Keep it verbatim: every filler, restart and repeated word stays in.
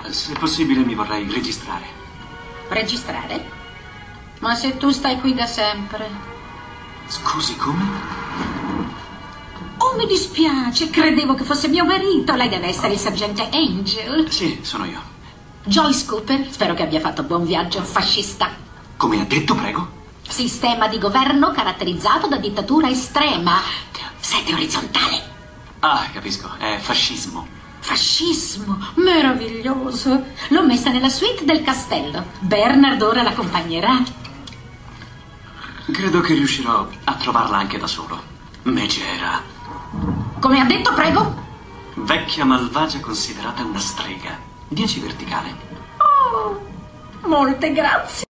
Se possibile mi vorrei registrare. Registrare? Ma se tu stai qui da sempre. Scusi, come? Oh, mi dispiace, credevo che fosse mio marito. Lei deve essere il sergente Angel. Sì, sono io. Joyce Cooper, spero che abbia fatto buon viaggio, fascista. Come ha detto, prego? Sistema di governo caratterizzato da dittatura estrema. Sede orizzontale. Ah, capisco, è fascismo. Fascismo, meraviglioso. L'ho messa nella suite del castello. Bernard ora l'accompagnerà. Credo che riuscirò a trovarla anche da solo. Megera. Come ha detto, prego? Vecchia malvagia considerata una strega. Dieci verticale. Oh, molte grazie.